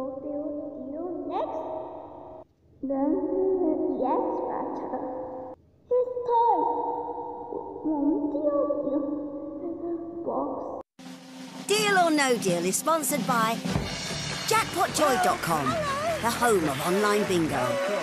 deal next? Then the X-Factor. His toy. Deal box. Deal or No Deal is sponsored by jackpotjoy.com, the home of online bingo.